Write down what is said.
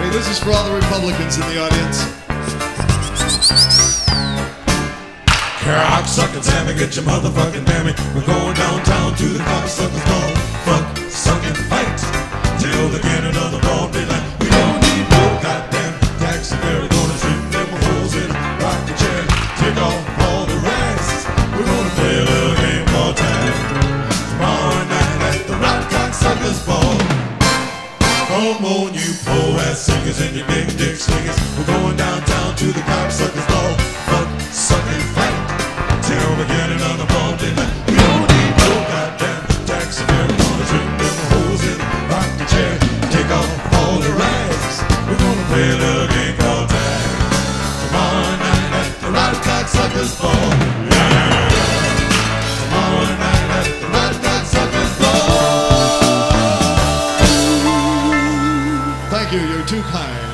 This is for all the Republicans in the audience. Cocksucking Sammy, get your motherfucking dammy. We're going downtown to the cocksuckers ball. Fuck, sucking fight till the beginning of the ball daylight. We don't need no goddamn taxi fare. We're gonna shoot them holes in a rocking chair. Take off all the rest. We're gonna play a little game called time. Tomorrow night at the Rock Cocksuckers Ball. Come on, you po-ass singers and your big dick swingers. We're going downtown to the cocksuckers ball. Fuck, sucking fight till the beginning of the ball daylight. We don't need no goddamn taxi fare. We're gonna trim them holes in a rocking chair. Take off all the rags. We're gonna play a little game called tag. Tomorrow night at the Rock Cocksuckers Ball. Yeah. Tomorrow night at the Rock Cocksuckers Ball. Thank you, you're too kind.